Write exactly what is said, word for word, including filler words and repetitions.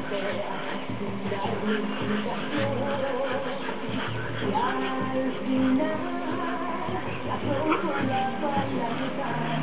sin darme explicación. Y al final, la pongo a la palabra.